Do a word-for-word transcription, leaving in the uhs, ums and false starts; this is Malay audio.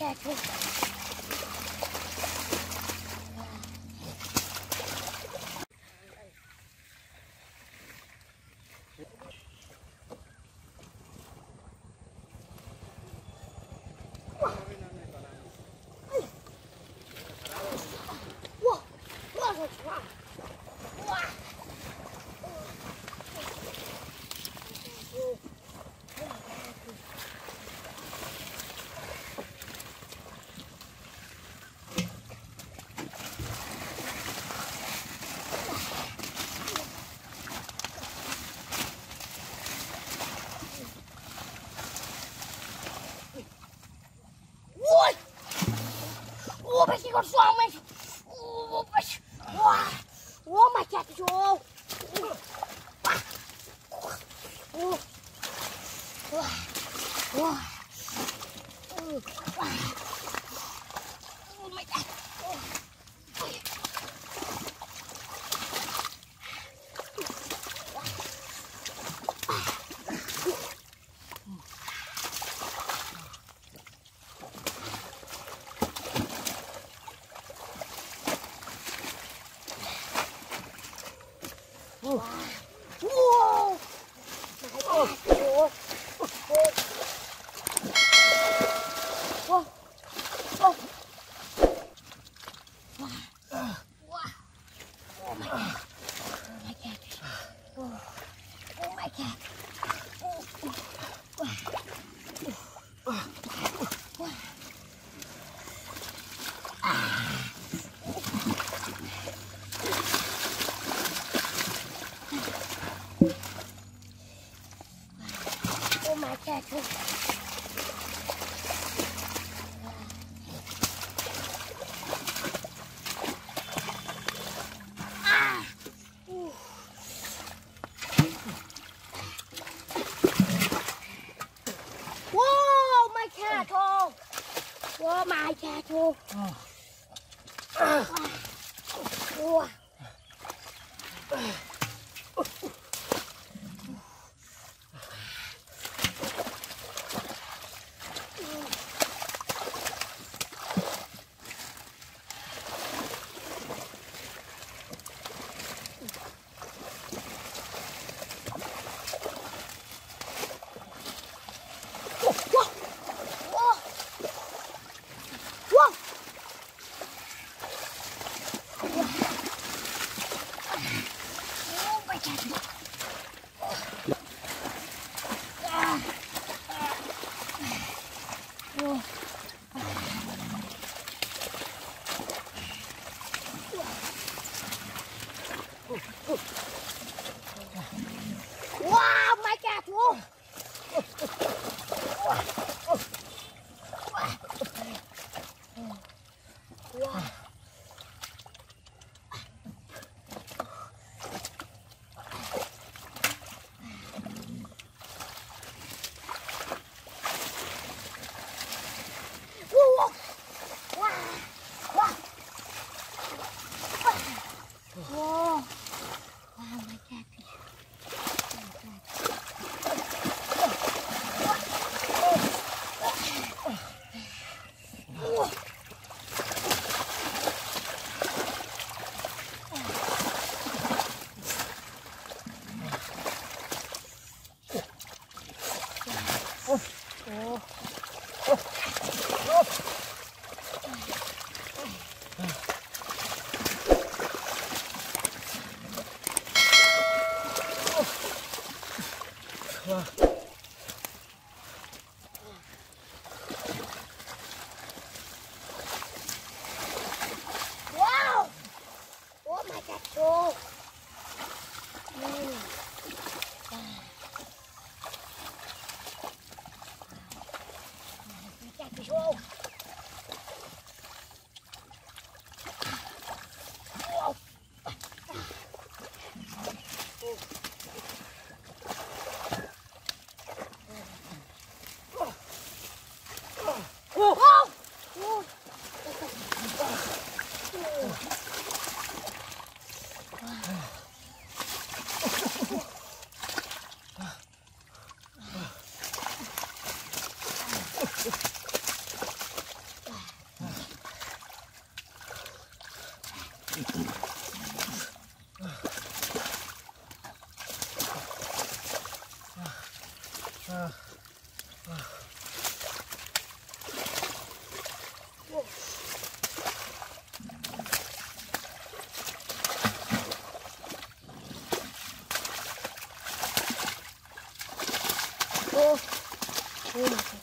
cat. Ủa mày con xoang mày. Ủa mày. Wow. Ủa mày chặt vô. Ủa. Ủa. Ủa. Ủa mày chặt. Wow. Wow. Wow. Wow. Wow. Wow. Oh my god. Oh my god. Oh, oh my god. Oh. Oh my god. Ah. Whoa, my cat. Oh. Whoa, my cat. Oh. Ah. Oh. Wow, my cat! Whoa. Wow. Whoa. Wow. Wow. Whoa. Wow, my cat. Wow! Oh my god, oh! Mm. My cat is oh! Wow! Ah. Ah. Oh. Oh. Oh my God.